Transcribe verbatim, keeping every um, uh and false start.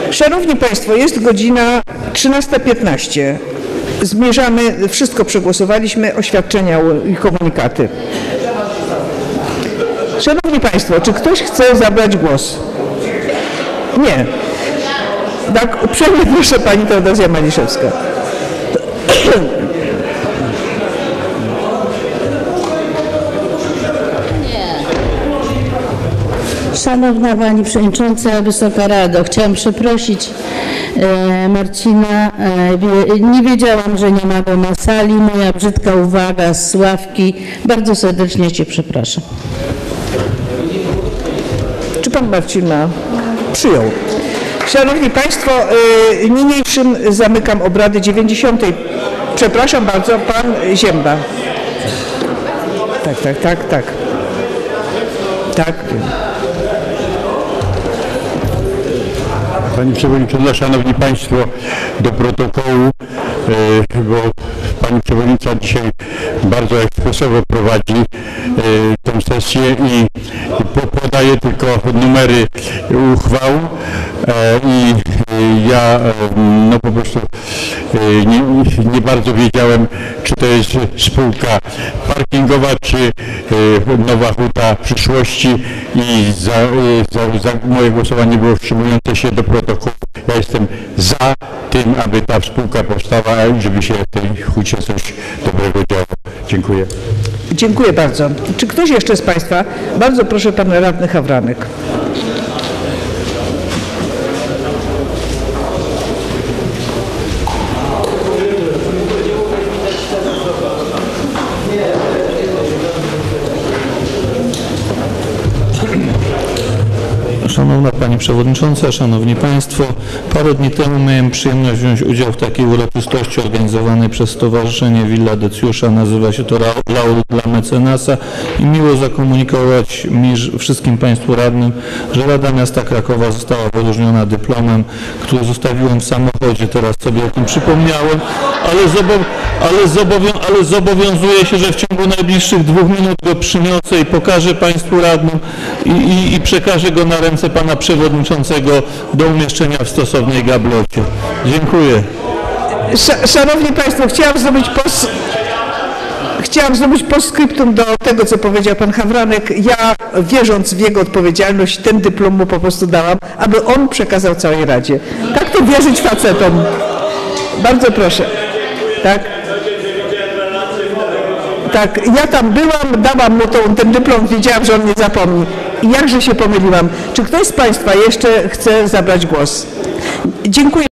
Szanowni Państwo, jest godzina trzynasta piętnaście. Zmierzamy, wszystko przegłosowaliśmy, oświadczenia i komunikaty. Szanowni Państwo, czy ktoś chce zabrać głos? Nie. Tak, uprzejmie proszę Pani Teodozja Maliszewska. Szanowna Pani Przewodnicząca, Wysoka Rado, chciałam przeprosić e, Marcina. E, nie wiedziałam, że nie ma go na sali. Moja brzydka uwaga z ławki. Bardzo serdecznie Cię przepraszam. Czy Pan Marcin ma? Przyjął. Szanowni Państwo, e, niniejszym zamykam obrady dziewięćdziesiątej. Przepraszam bardzo, Pan Ziemba. Tak, tak, tak, tak. Tak. Pani Przewodnicząca, Szanowni Państwo, do protokołu, bo Pani Przewodnicząca dzisiaj bardzo ekspresowo prowadzi tę sesję i podaje tylko numery uchwał i ja no po prostu nie, nie bardzo wiedziałem, czy to jest spółka parkingowa, czy Nowa Huta przyszłości i za, za, za moje głosowanie było wstrzymujące się do protokołu. Ja jestem za tym, aby ta spółka powstała i żeby się w tej hucie coś dobrego działo. Dziękuję. Dziękuję bardzo. Czy ktoś jeszcze z Państwa? Bardzo proszę Pan Radny Hawranek. Szanowna Pani Przewodnicząca, Szanowni Państwo, parę dni temu miałem przyjemność wziąć udział w takiej uroczystości organizowanej przez Stowarzyszenie Villa Decjusza. Nazywa się to Laur dla Mecenasa i miło zakomunikować mi, wszystkim Państwu radnym, że Rada Miasta Krakowa została wyróżniona dyplomem, który zostawiłem w samochodzie, teraz sobie o tym przypomniałem, ale, zobow ale, zobowią ale zobowiązuję się, że w ciągu najbliższych dwóch minut go przyniosę i pokażę Państwu radnym i, i, i przekażę go na ręce Pana Przewodniczącego do umieszczenia w stosownej gablocie. Dziękuję. Szanowni Państwo, chciałam zrobić pos... Chciałam zrobić postscriptum do tego, co powiedział Pan Hawranek. Ja, wierząc w jego odpowiedzialność, ten dyplom mu po prostu dałam, aby on przekazał całej Radzie. Tak to wierzyć facetom. Bardzo proszę. Tak? Tak, ja tam byłam, dałam mu tą, ten dyplom, wiedziałam, że on nie zapomni. I jakże się pomyliłam. Czy ktoś z Państwa jeszcze chce zabrać głos? Dziękuję.